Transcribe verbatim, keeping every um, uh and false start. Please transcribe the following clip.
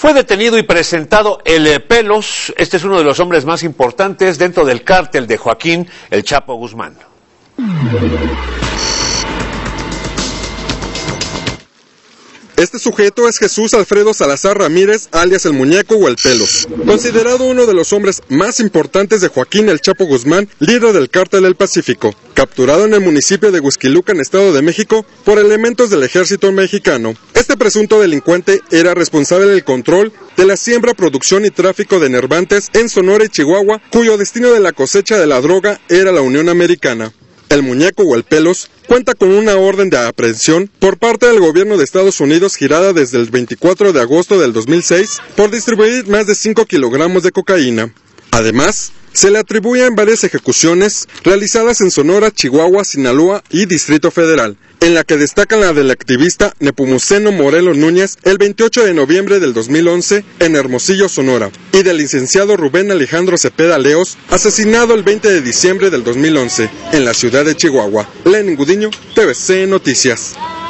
Fue detenido y presentado el Pelos. Este es uno de los hombres más importantes dentro del cártel de Joaquín El Chapo Guzmán. Este sujeto es Jesús Alfredo Salazar Ramírez, alias El Muñeco o El Pelos, considerado uno de los hombres más importantes de Joaquín El Chapo Guzmán, líder del Cártel del Pacífico, capturado en el municipio de Huixquilucan, Estado de México, por elementos del ejército mexicano. Este presunto delincuente era responsable del control de la siembra, producción y tráfico de enervantes en Sonora y Chihuahua, cuyo destino de la cosecha de la droga era la Unión Americana. El Muñeco o El Pelos cuenta con una orden de aprehensión por parte del gobierno de Estados Unidos girada desde el veinticuatro de agosto del dos mil seis por distribuir más de cinco kilogramos de cocaína. Además, se le atribuyen varias ejecuciones realizadas en Sonora, Chihuahua, Sinaloa y Distrito Federal, en la que destacan la del activista Nepomuceno Morelos Núñez el veintiocho de noviembre del dos mil once en Hermosillo, Sonora, y del licenciado Rubén Alejandro Cepeda Leos, asesinado el veinte de diciembre del dos mil once en la ciudad de Chihuahua. Lenin Gudiño, T V C Noticias.